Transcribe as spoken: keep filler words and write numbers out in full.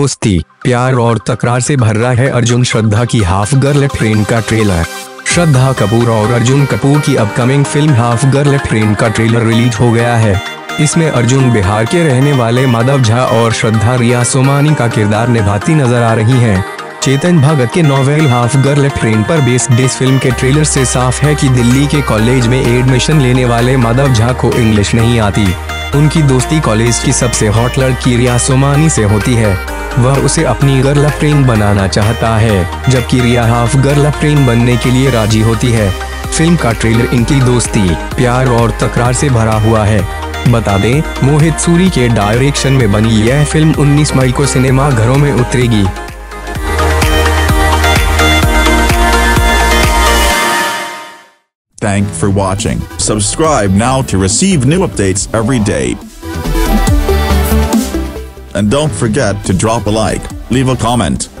दोस्ती, प्यार और तकरार से भर रहा है अर्जुन श्रद्धा की हाफ गर्ल ट्रेन का ट्रेलर। श्रद्धा कपूर और अर्जुन कपूर की upcoming film half girlfriend का ट्रेलर रिलीज हो गया है। इसमें अर्जुन बिहार के रहने वाले माधव झा और श्रद्धा रिया सोमानी का किरदार निभाती नजर आ रही हैं। चेतन भगत के नॉवेल हाफ गर्ल ट्रेन पर बेस्ड इस फिल्म के ट्रेलर से साफ है कि दिल्ली के कॉलेज में एडमिशन लेने वाले माधव झा को इंग्लिश नहीं आती। उनकी दोस्ती कॉलेज की सबसे हॉट लड़की रिया सोमानी से होती है। वह उसे अपनी गर्ल फ्रेंड बनाना चाहता है, जबकि रिया हाफ गर्ल फ्रेंड बनने के लिए राजी होती है। फिल्म का ट्रेलर इनकी दोस्ती, प्यार और तकरार से भरा हुआ है। बता दें, मोहित सूरी के डायरेक्शन में बनी यह फिल्म उन्नीस मई को सिनेमा घरों में उतरेगी। Thanks for watching. Subscribe now to receive new updates every day. And don't forget to drop a like, leave a comment.